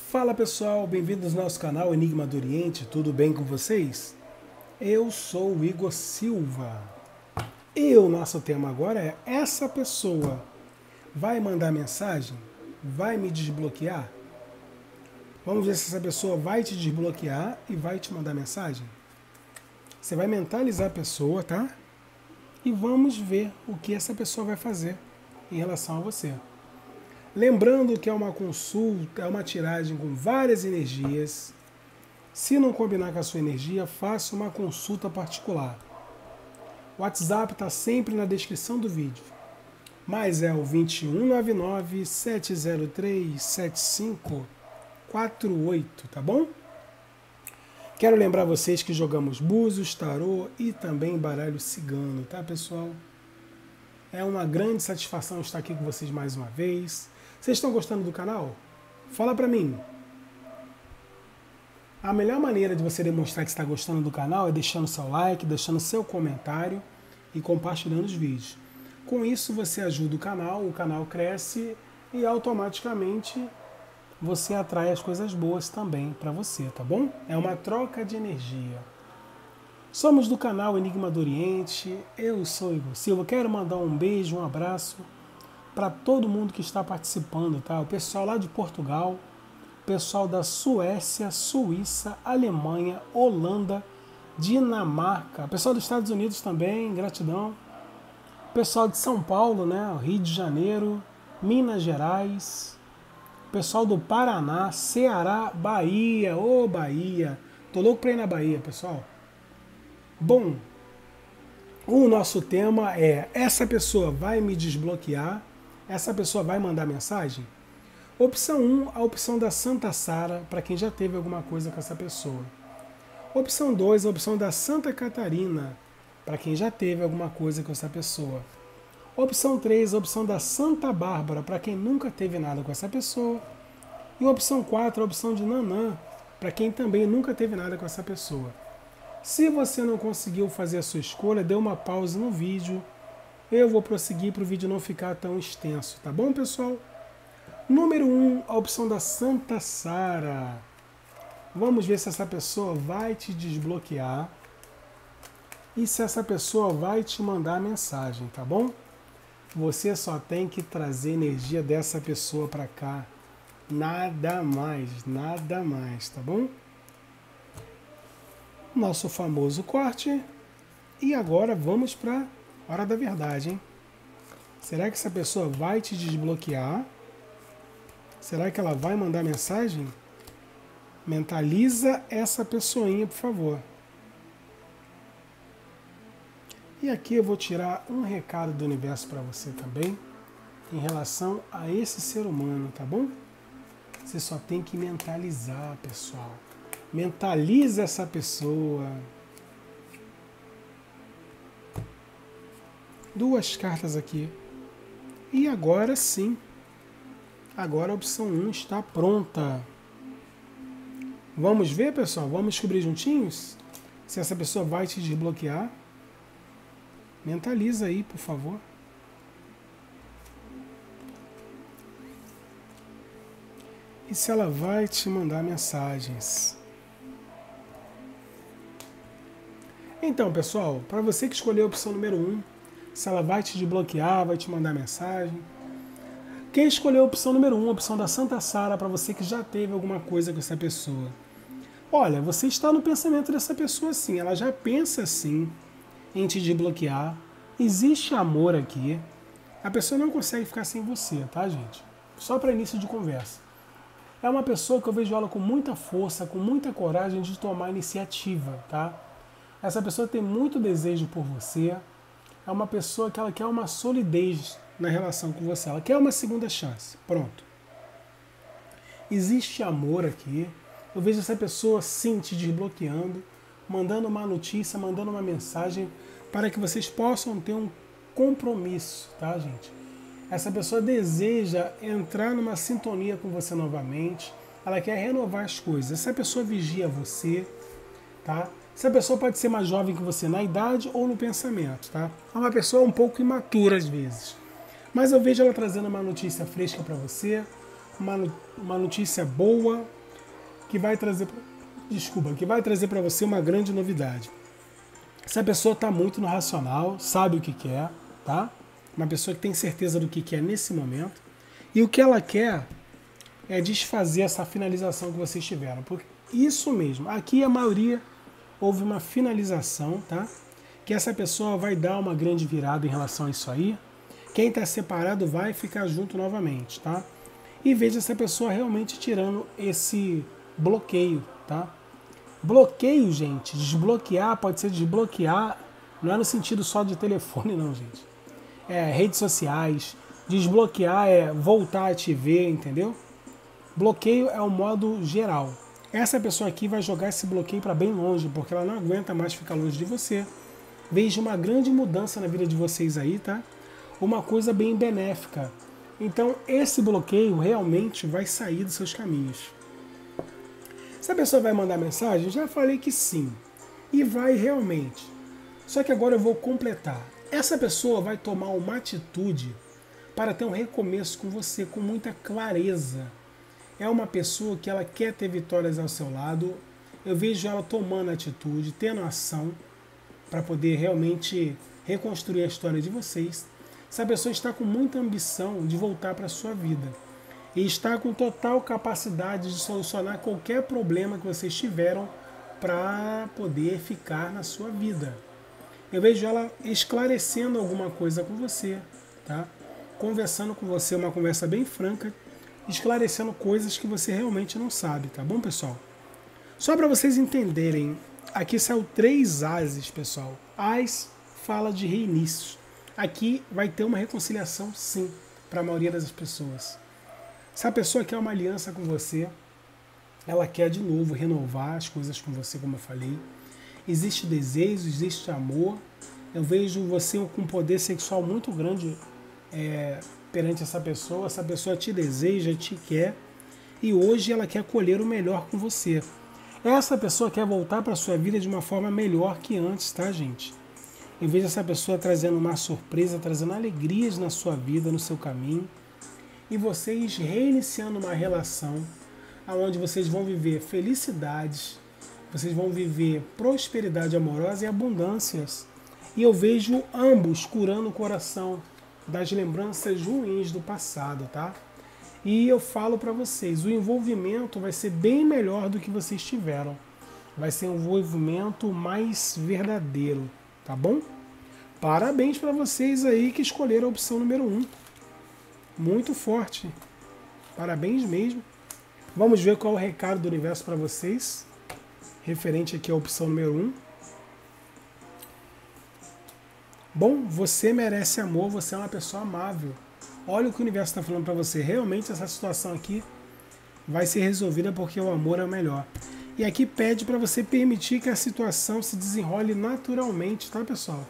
Fala pessoal, bem-vindos ao nosso canal Enigma do Oriente, tudo bem com vocês? Eu sou o Igor Silva e o nosso tema agora é: essa pessoa vai mandar mensagem? Vai me desbloquear? Vamos ver se essa pessoa vai te desbloquear e vai te mandar mensagem? Você vai mentalizar a pessoa, tá? E vamos ver o que essa pessoa vai fazer em relação a você. Lembrando que é uma consulta, é uma tiragem com várias energias. Se não combinar com a sua energia, faça uma consulta particular. O WhatsApp está sempre na descrição do vídeo. Mas é o 2199-703-7548, tá bom? Quero lembrar vocês que jogamos búzios, tarô e também baralho cigano, tá pessoal? É uma grande satisfação estar aqui com vocês mais uma vez. Vocês estão gostando do canal? Fala pra mim. A melhor maneira de você demonstrar que está gostando do canal é deixando seu like, deixando seu comentário e compartilhando os vídeos. Com isso você ajuda o canal cresce e automaticamente você atrai as coisas boas também para você, tá bom? É uma troca de energia. Somos do canal Enigma do Oriente, eu sou Igor Silva, quero mandar um beijo, um abraço para todo mundo que está participando, tá? O pessoal lá de Portugal, pessoal da Suécia, Suíça, Alemanha, Holanda, Dinamarca, pessoal dos Estados Unidos também, gratidão. Pessoal de São Paulo, né? Rio de Janeiro, Minas Gerais, pessoal do Paraná, Ceará, Bahia, ô Bahia. Tô louco pra ir na Bahia, pessoal. Bom, o nosso tema é: essa pessoa vai me desbloquear? Essa pessoa vai mandar mensagem? Opção 1, a opção da Santa Sara, para quem já teve alguma coisa com essa pessoa. Opção 2, a opção da Santa Catarina, para quem já teve alguma coisa com essa pessoa. Opção 3, a opção da Santa Bárbara, para quem nunca teve nada com essa pessoa. E opção 4, a opção de Nanã, para quem também nunca teve nada com essa pessoa. Se você não conseguiu fazer a sua escolha, dê uma pausa no vídeo. Eu vou prosseguir para o vídeo não ficar tão extenso, tá bom, pessoal? Número 1, a opção da Santa Sara. Vamos ver se essa pessoa vai te desbloquear e se essa pessoa vai te mandar mensagem, tá bom? Você só tem que trazer energia dessa pessoa para cá. Nada mais, tá bom? Nosso famoso corte. E agora vamos para a hora da verdade, hein? Será que essa pessoa vai te desbloquear? Será que ela vai mandar mensagem? Mentaliza essa pessoinha, por favor. E aqui eu vou tirar um recado do universo para você também, em relação a esse ser humano, tá bom? Você só tem que mentalizar, pessoal. Mentaliza essa pessoa. Duas cartas aqui. E agora sim. Agora a opção 1 está pronta. Vamos ver, pessoal? Vamos descobrir juntinhos se essa pessoa vai te desbloquear. Mentaliza aí, por favor. E se ela vai te mandar mensagens. Então, pessoal, para você que escolheu a opção número 1, se ela vai te desbloquear, vai te mandar mensagem. Quem escolheu a opção número 1, a opção da Santa Sara, para você que já teve alguma coisa com essa pessoa. Olha, você está no pensamento dessa pessoa sim, ela já pensa assim em te desbloquear. Existe amor aqui. A pessoa não consegue ficar sem você, tá, gente? Só para início de conversa. É uma pessoa que eu vejo ela com muita força, com muita coragem de tomar iniciativa, tá? Essa pessoa tem muito desejo por você. É uma pessoa que ela quer uma solidez na relação com você. Ela quer uma segunda chance. Pronto. Existe amor aqui. Eu vejo essa pessoa sim te desbloqueando, mandando uma notícia, mandando uma mensagem para que vocês possam ter um compromisso, tá, gente? Essa pessoa deseja entrar numa sintonia com você novamente. Ela quer renovar as coisas. Essa pessoa vigia você, tá? Essa pessoa pode ser mais jovem que você na idade ou no pensamento, tá? É uma pessoa um pouco imatura às vezes. Mas eu vejo ela trazendo uma notícia fresca para você, uma notícia boa, que vai trazer, que vai trazer para você uma grande novidade. Essa pessoa está muito no racional, sabe o que quer, tá? Uma pessoa que tem certeza do que quer nesse momento. E o que ela quer é desfazer essa finalização que vocês tiveram. Porque isso mesmo, aqui a maioria houve uma finalização, tá? Que essa pessoa vai dar uma grande virada em relação a isso aí. Quem está separado vai ficar junto novamente, tá? E veja essa pessoa realmente tirando esse bloqueio, tá? Bloqueio, gente, desbloquear pode ser desbloquear, não é no sentido só de telefone não, gente. É redes sociais, desbloquear é voltar a te ver, entendeu? Bloqueio é o modo geral. Essa pessoa aqui vai jogar esse bloqueio para bem longe, porque ela não aguenta mais ficar longe de você. Veja uma grande mudança na vida de vocês aí, tá? Uma coisa bem benéfica. Então, esse bloqueio realmente vai sair dos seus caminhos. Se a pessoa vai mandar mensagem, eu já falei que sim. E vai realmente. Só que agora eu vou completar. Essa pessoa vai tomar uma atitude para ter um recomeço com você com muita clareza. É uma pessoa que ela quer ter vitórias ao seu lado. Eu vejo ela tomando atitude, tendo ação para poder realmente reconstruir a história de vocês. Essa pessoa está com muita ambição de voltar para a sua vida. E está com total capacidade de solucionar qualquer problema que vocês tiveram para poder ficar na sua vida. Eu vejo ela esclarecendo alguma coisa com você, tá? Conversando com você, uma conversa bem franca, esclarecendo coisas que você realmente não sabe, tá bom, pessoal? Só para vocês entenderem, aqui saiu 3 ases, pessoal. As fala de reinício. Aqui vai ter uma reconciliação, sim, para a maioria das pessoas. Se a pessoa quer uma aliança com você, ela quer de novo renovar as coisas com você, como eu falei. Existe desejo, existe amor. Eu vejo você com um poder sexual muito grande perante essa pessoa te deseja, te quer, e hoje ela quer colher o melhor com você. Essa pessoa quer voltar para a sua vida de uma forma melhor que antes, tá, gente? Eu vejo essa pessoa trazendo uma surpresa, trazendo alegrias na sua vida, no seu caminho, e vocês reiniciando uma relação onde vocês vão viver felicidades, vocês vão viver prosperidade amorosa e abundâncias. E eu vejo ambos curando o coração das lembranças ruins do passado, tá? E eu falo para vocês, o envolvimento vai ser bem melhor do que vocês tiveram. Vai ser um envolvimento mais verdadeiro, tá bom? Parabéns para vocês aí que escolheram a opção número 1. Muito forte. Parabéns mesmo. Vamos ver qual é o recado do universo para vocês, referente aqui à opção número 1. Bom, você merece amor, você é uma pessoa amável. Olha o que o universo está falando para você. Realmente essa situação aqui vai ser resolvida porque o amor é o melhor. E aqui pede para você permitir que a situação se desenrole naturalmente, tá, pessoal?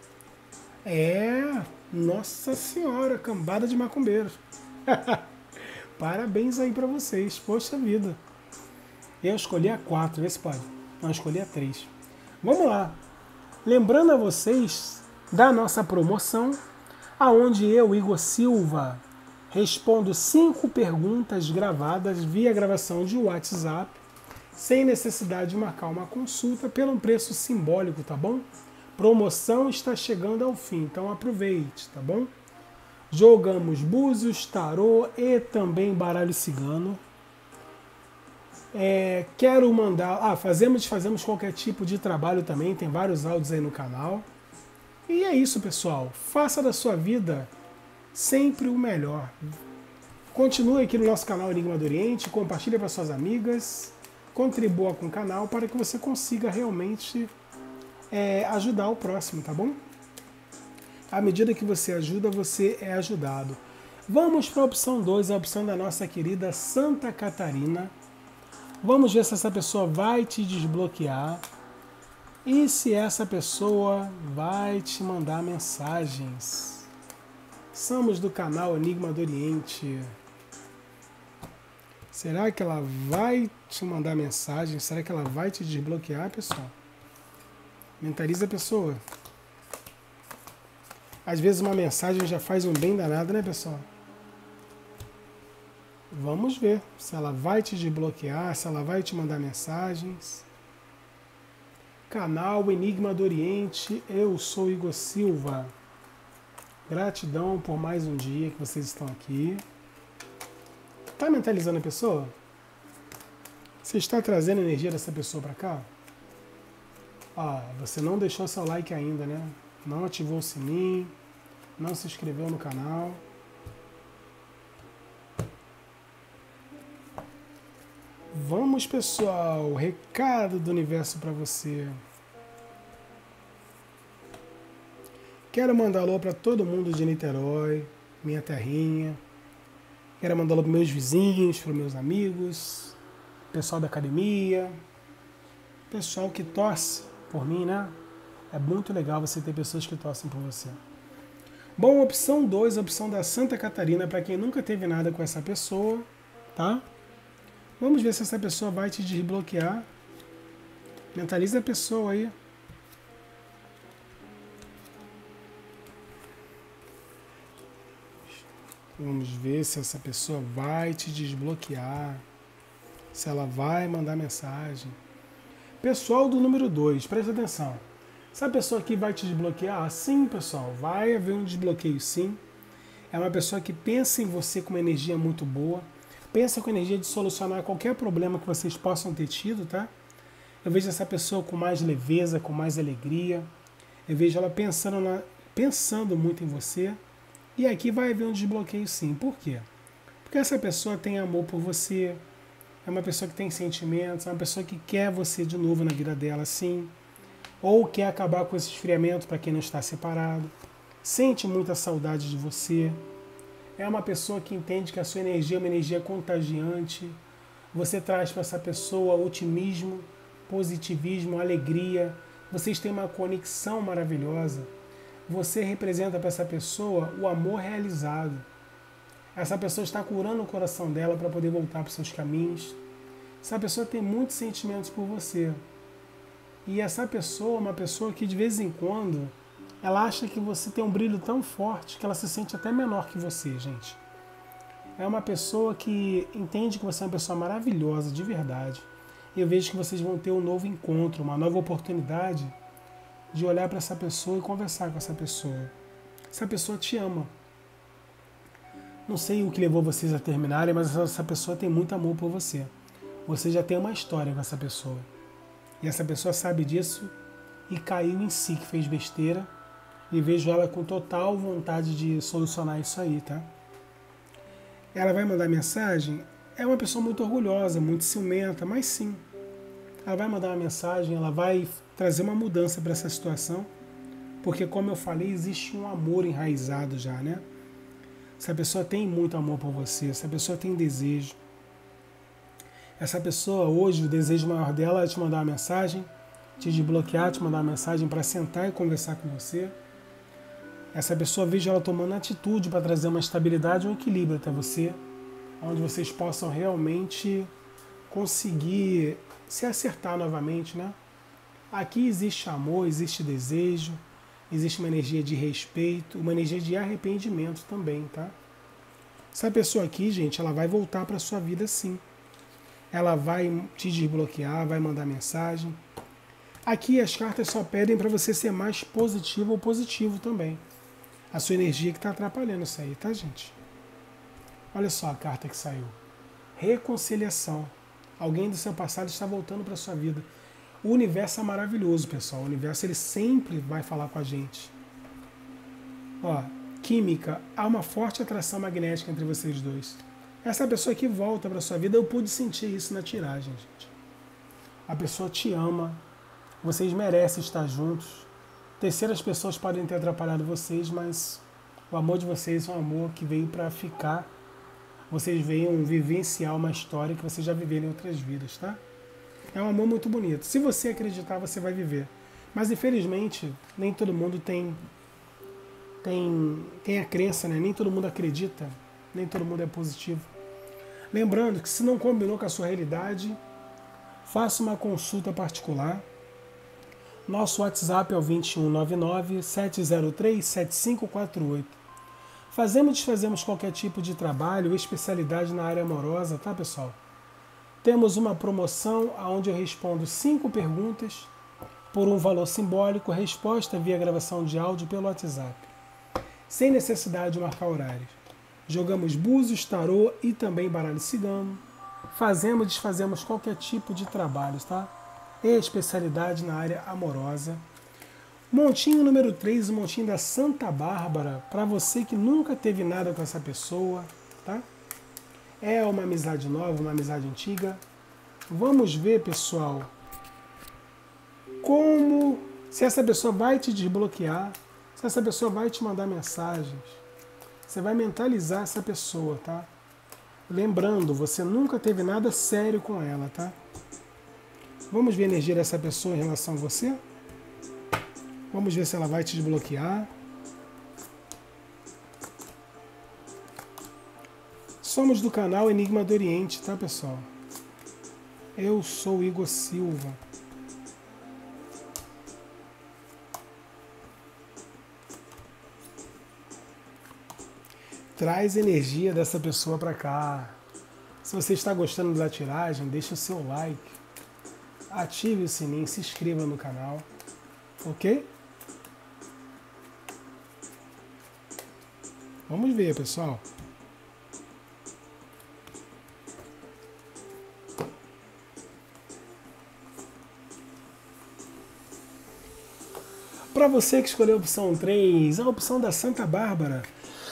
Nossa senhora, cambada de macumbeiros. Parabéns aí para vocês, poxa vida. Eu escolhi a 4, vê se pode. Não, eu escolhi a 3. Vamos lá. Lembrando a vocês da nossa promoção, aonde eu, Igor Silva, respondo 5 perguntas gravadas via gravação de WhatsApp, sem necessidade de marcar uma consulta, pelo um preço simbólico, tá bom? Promoção está chegando ao fim, então aproveite, tá bom? Jogamos búzios, tarô e também baralho cigano. Quero mandar... fazemos qualquer tipo de trabalho também, tem vários áudios aí no canal. E é isso, pessoal. Faça da sua vida sempre o melhor. Continue aqui no nosso canal Enigma do Oriente, compartilhe para suas amigas, contribua com o canal para que você consiga realmente ajudar o próximo, tá bom? À medida que você ajuda, você é ajudado. Vamos para a opção 2, a opção da nossa querida Santa Catarina. Vamos ver se essa pessoa vai te desbloquear e se essa pessoa vai te mandar mensagens. Somos do canal Enigma do Oriente. Será que ela vai te mandar mensagem? Será que ela vai te desbloquear, pessoal? Mentaliza a pessoa. Às vezes uma mensagem já faz um bem danado, né, pessoal? Vamos ver se ela vai te desbloquear, se ela vai te mandar mensagens. Canal Enigma do Oriente, eu sou Igor Silva. Gratidão por mais um dia que vocês estão aqui. Tá mentalizando a pessoa? Você está trazendo a energia dessa pessoa para cá? Você não deixou seu like ainda, né? Não ativou o sininho, não se inscreveu no canal. Vamos, pessoal, recado do universo para você. Quero mandar alô para todo mundo de Niterói, minha terrinha. Quero mandar alô para meus vizinhos, para meus amigos, pessoal da academia, pessoal que torce por mim, né? É muito legal você ter pessoas que torcem por você. Bom, opção 2, a opção da Santa Catarina, para quem nunca teve nada com essa pessoa, tá? Vamos ver se essa pessoa vai te desbloquear. Mentaliza a pessoa aí. Vamos ver se essa pessoa vai te desbloquear. Se ela vai mandar mensagem. Pessoal do número 2, presta atenção. Essa pessoa aqui vai te desbloquear? Sim, pessoal. Vai haver um desbloqueio, sim. É uma pessoa que pensa em você com uma energia muito boa. Pensa com energia de solucionar qualquer problema que vocês possam ter tido, tá? Eu vejo essa pessoa com mais leveza, com mais alegria. Eu vejo ela pensando muito em você. E aqui vai haver um desbloqueio sim. Por quê? Porque essa pessoa tem amor por você. É uma pessoa que tem sentimentos. É uma pessoa que quer você de novo na vida dela, sim. Ou quer acabar com esse esfriamento para quem não está separado. Sente muita saudade de você. É uma pessoa que entende que a sua energia é uma energia contagiante. Você traz para essa pessoa otimismo, positivismo, alegria. Vocês têm uma conexão maravilhosa. Você representa para essa pessoa o amor realizado. Essa pessoa está curando o coração dela para poder voltar para os seus caminhos. Essa pessoa tem muitos sentimentos por você. E essa pessoa é uma pessoa que de vez em quando ela acha que você tem um brilho tão forte que ela se sente até menor que você, gente. É uma pessoa que entende que você é uma pessoa maravilhosa, de verdade. E eu vejo que vocês vão ter um novo encontro, uma nova oportunidade de olhar para essa pessoa e conversar com essa pessoa. Essa pessoa te ama. Não sei o que levou vocês a terminarem, mas essa pessoa tem muito amor por você. Você já tem uma história com essa pessoa. E essa pessoa sabe disso e caiu em si, que fez besteira. E vejo ela com total vontade de solucionar isso aí, tá? Ela vai mandar mensagem? É uma pessoa muito orgulhosa, muito ciumenta, mas sim. Ela vai mandar uma mensagem, ela vai trazer uma mudança para essa situação. Porque, como eu falei, existe um amor enraizado já, né? Essa pessoa tem muito amor por você, essa pessoa tem desejo. Essa pessoa, hoje, o desejo maior dela é te mandar uma mensagem, te desbloquear, te mandar uma mensagem para sentar e conversar com você. Essa pessoa, vejo ela tomando atitude para trazer uma estabilidade, um equilíbrio até você, onde vocês possam realmente conseguir se acertar novamente, né? Aqui existe amor, existe desejo, existe uma energia de respeito, uma energia de arrependimento também, tá? Essa pessoa aqui, gente, ela vai voltar para sua vida sim. Ela vai te desbloquear, vai mandar mensagem. Aqui as cartas só pedem para você ser mais positivo ou positivo também. A sua energia que está atrapalhando isso aí, tá, gente? Olha só a carta que saiu. Reconciliação. Alguém do seu passado está voltando para sua vida. O universo é maravilhoso, pessoal. O universo ele sempre vai falar com a gente. Ó, química. Há uma forte atração magnética entre vocês dois. Essa pessoa que volta para sua vida, eu pude sentir isso na tiragem, gente. A pessoa te ama. Vocês merecem estar juntos. Terceiras pessoas podem ter atrapalhado vocês, mas o amor de vocês é um amor que veio para ficar. Vocês venham vivenciar uma história que vocês já viveram em outras vidas, tá? É um amor muito bonito. Se você acreditar, você vai viver. Mas, infelizmente, nem todo mundo tem a crença, né? Nem todo mundo acredita. Nem todo mundo é positivo. Lembrando que se não combinou com a sua realidade, faça uma consulta particular. Nosso WhatsApp é o 2199-703-7548. Fazemos e desfazemos qualquer tipo de trabalho, especialidade na área amorosa, tá, pessoal? Temos uma promoção onde eu respondo 5 perguntas por um valor simbólico, resposta via gravação de áudio pelo WhatsApp, sem necessidade de marcar horários. Jogamos búzios, tarô e também baralho cigano. Fazemos e desfazemos qualquer tipo de trabalho, tá? Especialidade na área amorosa. Montinho número 3, o montinho da Santa Bárbara, para você que nunca teve nada com essa pessoa, tá? É uma amizade nova, uma amizade antiga. Vamos ver, pessoal, se essa pessoa vai te desbloquear, se essa pessoa vai te mandar mensagens. Você vai mentalizar essa pessoa, tá? Lembrando, você nunca teve nada sério com ela, tá? Vamos ver a energia dessa pessoa em relação a você? Vamos ver se ela vai te desbloquear. Somos do canal Enigma do Oriente, tá, pessoal? Eu sou o Igor Silva. Traz energia dessa pessoa para cá. Se você está gostando da tiragem, deixa o seu like. Ative o sininho, se inscreva no canal. Ok? Vamos ver, pessoal. Para você que escolheu a opção 3, a opção da Santa Bárbara.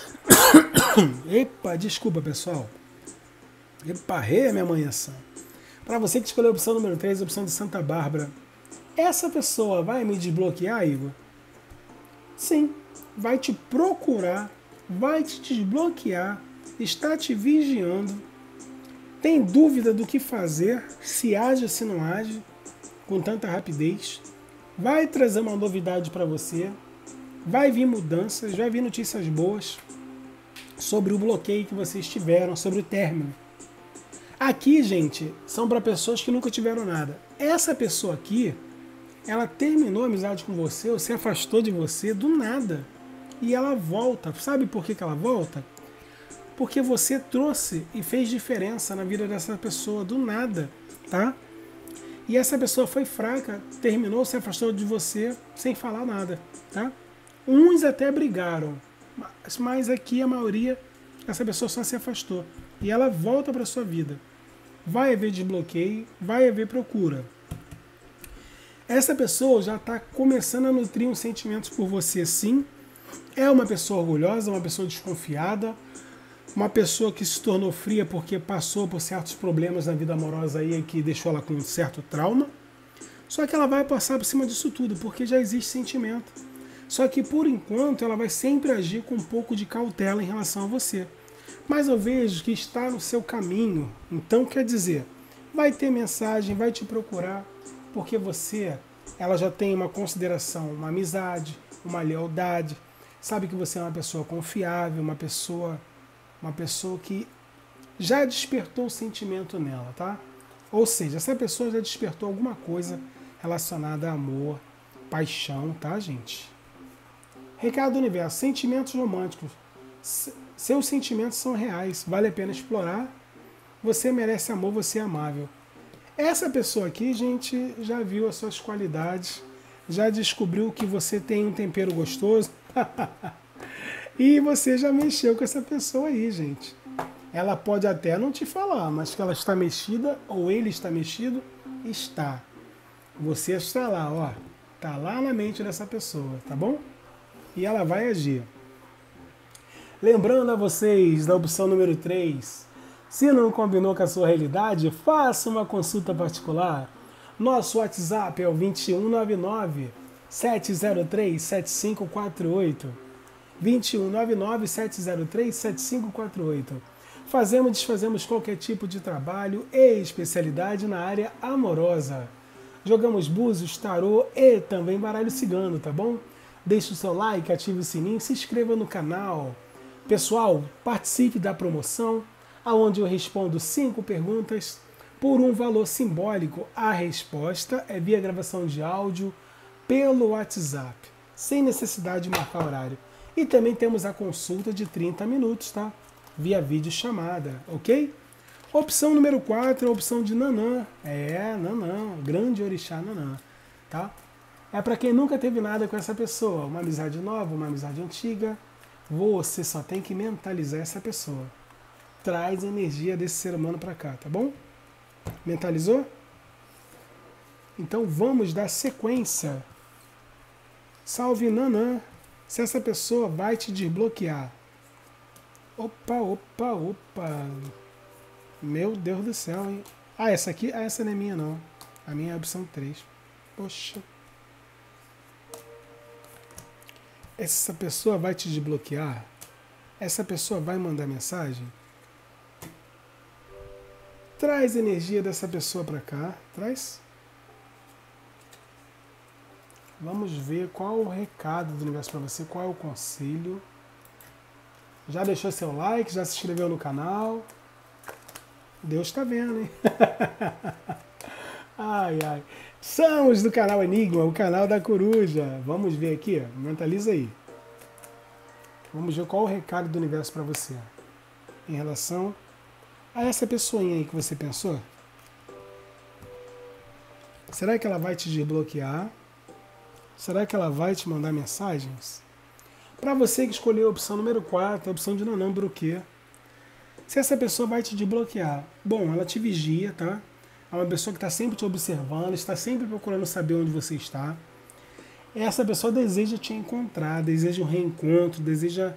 Epa, desculpa, pessoal. Epa, minha manhã sã. Para você que escolheu a opção número 3, a opção de Santa Bárbara. Essa pessoa vai me desbloquear, Igor? Sim, vai te procurar, vai te desbloquear, está te vigiando, tem dúvida do que fazer, se age ou se não age, com tanta rapidez, vai trazer uma novidade para você, vai vir mudanças, vai vir notícias boas sobre o bloqueio que vocês tiveram, sobre o término. Aqui, gente, são para pessoas que nunca tiveram nada. Essa pessoa aqui, ela terminou a amizade com você, ou se afastou de você do nada. E ela volta. Sabe por que ela volta? Porque você trouxe e fez diferença na vida dessa pessoa do nada, tá? E essa pessoa foi fraca, terminou, se afastou de você sem falar nada, tá? Uns até brigaram, mas aqui a maioria, essa pessoa só se afastou. E ela volta para sua vida. Vai haver desbloqueio, vai haver procura. Essa pessoa já está começando a nutrir uns sentimentos por você, sim. É uma pessoa orgulhosa, uma pessoa desconfiada, uma pessoa que se tornou fria porque passou por certos problemas na vida amorosa aí que deixou ela com um certo trauma. Só que ela vai passar por cima disso tudo, porque já existe sentimento. Só que por enquanto ela vai sempre agir com um pouco de cautela em relação a você. Mas eu vejo que está no seu caminho. Então quer dizer, vai ter mensagem, vai te procurar, porque ela já tem uma consideração, uma amizade, uma lealdade, sabe que você é uma pessoa confiável, uma pessoa que já despertou o sentimento nela, tá? Ou seja, essa pessoa já despertou alguma coisa relacionada a amor, paixão, tá, gente? Recado do universo, sentimentos românticos. Seus sentimentos são reais, vale a pena explorar. Você merece amor, você é amável. Essa pessoa aqui, gente, já viu as suas qualidades, já descobriu que você tem um tempero gostoso. E você já mexeu com essa pessoa aí, gente. Ela pode até não te falar, mas que ela está mexida ou ele está mexido, está. Você está lá, ó. Está lá na mente dessa pessoa, tá bom? E ela vai agir. Lembrando a vocês da opção número 3, se não combinou com a sua realidade, faça uma consulta particular. Nosso WhatsApp é o 2199 703 7548. 2199 703 7548. Fazemos e desfazemos qualquer tipo de trabalho e especialidade na área amorosa. Jogamos búzios, tarô e também baralho cigano, tá bom? Deixe o seu like, ative o sininho, se inscreva no canal. Pessoal, participe da promoção, onde eu respondo 5 perguntas por um valor simbólico. A resposta é via gravação de áudio pelo WhatsApp, sem necessidade de marcar horário. E também temos a consulta de 30 minutos, tá? Via videochamada, ok? Opção número 4 é a opção de Nanã. Nanã, grande orixá Nanã, tá? É para quem nunca teve nada com essa pessoa, uma amizade nova, uma amizade antiga. Você só tem que mentalizar essa pessoa. Traz a energia desse ser humano para cá, tá bom? Mentalizou? Então vamos dar sequência. Salve Nanã. Se essa pessoa vai te desbloquear. Opa. Meu Deus do céu, hein? Essa aqui, essa não é minha não. A minha é a opção 3. Poxa. Essa pessoa vai te desbloquear? Essa pessoa vai mandar mensagem? Traz a energia dessa pessoa para cá. Traz. Vamos ver qual o recado do universo para você, qual é o conselho. Já deixou seu like, já se inscreveu no canal. Deus está vendo, hein? Ai. Somos do canal Enigma, o canal da coruja. Vamos ver aqui, ó. Mentaliza aí. Vamos ver qual o recado do universo para você em relação a essa pessoinha aí que você pensou. Será que ela vai te desbloquear? Será que ela vai te mandar mensagens? Para você que escolheu a opção número 4, a opção de Nanã Broquê, se essa pessoa vai te desbloquear? Bom, ela te vigia, tá? É uma pessoa que está sempre te observando, está sempre procurando saber onde você está. Essa pessoa deseja te encontrar, deseja um reencontro, deseja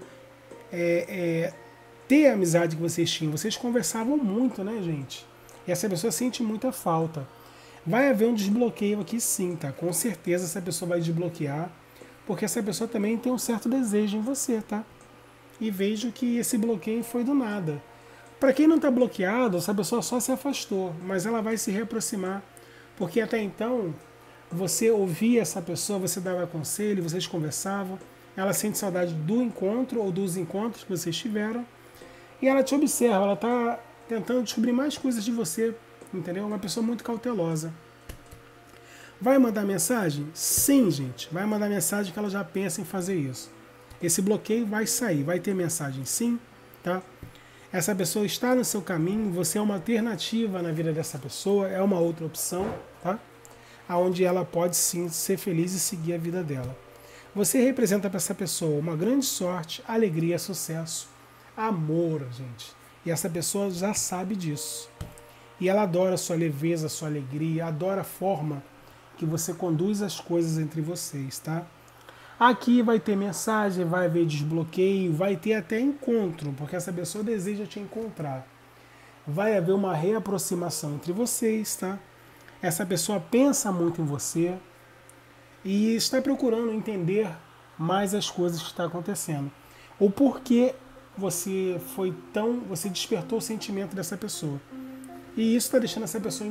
ter a amizade que vocês tinham. Vocês conversavam muito, né, gente? E essa pessoa sente muita falta. Vai haver um desbloqueio aqui sim, tá? Com certeza essa pessoa vai desbloquear, porque essa pessoa também tem um certo desejo em você, tá? E vejo que esse bloqueio foi do nada. Para quem não está bloqueado, essa pessoa só se afastou, mas ela vai se reaproximar, porque até então você ouvia essa pessoa, você dava conselho, vocês conversavam, ela sente saudade do encontro ou dos encontros que vocês tiveram, e ela te observa, ela está tentando descobrir mais coisas de você, entendeu? Uma pessoa muito cautelosa. Vai mandar mensagem? Sim, gente, vai mandar mensagem que ela já pensa em fazer isso. Esse bloqueio vai sair, vai ter mensagem sim, tá? Essa pessoa está no seu caminho, você é uma alternativa na vida dessa pessoa, é uma outra opção, tá? Onde ela pode sim ser feliz e seguir a vida dela. Você representa para essa pessoa uma grande sorte, alegria, sucesso, amor, gente. E essa pessoa já sabe disso. E ela adora a sua leveza, a sua alegria, adora a forma que você conduz as coisas entre vocês, tá? Aqui vai ter mensagem, vai haver desbloqueio, vai ter até encontro, porque essa pessoa deseja te encontrar. Vai haver uma reaproximação entre vocês, tá? Essa pessoa pensa muito em você e está procurando entender mais as coisas que estão acontecendo. O porquê você despertou o sentimento dessa pessoa. E isso está deixando essa pessoa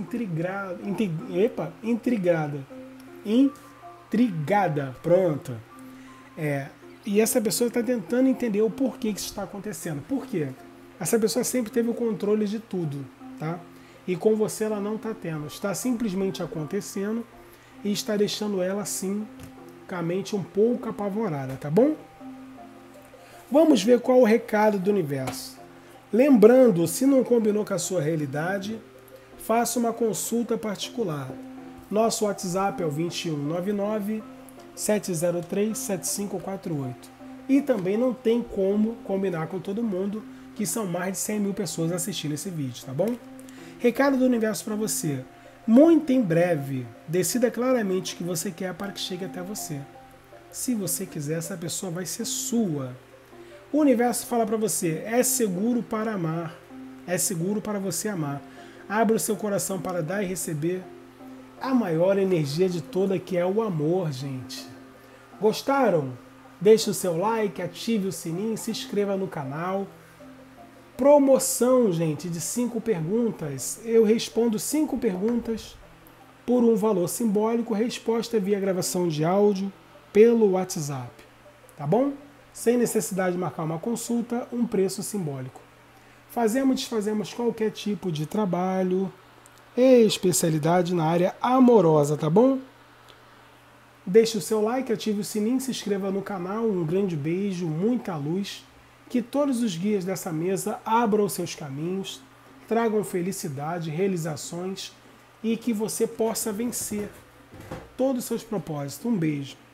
intrigada, pronto. E essa pessoa está tentando entender o porquê que isso está acontecendo. Por quê? Essa pessoa sempre teve o controle de tudo, tá? E com você ela não está tendo. Está simplesmente acontecendo e está deixando ela, assim, com a mente um pouco apavorada, tá bom? Vamos ver qual é o recado do universo. Lembrando, se não combinou com a sua realidade, faça uma consulta particular. Nosso WhatsApp é o 2199 703 7548. E também não tem como combinar com todo mundo, que são mais de 100 mil pessoas assistindo esse vídeo, tá bom? Recado do universo para você. Muito em breve, decida claramente o que você quer para que chegue até você. Se você quiser, essa pessoa vai ser sua. O universo fala para você, é seguro para amar, é seguro para você amar. Abra o seu coração para dar e receber. A maior energia de toda que é o amor, gente. Gostaram? Deixe o seu like, ative o sininho, se inscreva no canal. Promoção, gente, de 5 perguntas. Eu respondo 5 perguntas por um valor simbólico. Resposta via gravação de áudio pelo WhatsApp. Tá bom? Sem necessidade de marcar uma consulta, um preço simbólico. Fazemos e desfazemos qualquer tipo de trabalho e especialidade na área amorosa, tá bom? Deixe o seu like, ative o sininho, se inscreva no canal. Um grande beijo, muita luz. Que todos os guias dessa mesa abram os seus caminhos, tragam felicidade, realizações e que você possa vencer todos os seus propósitos. Um beijo.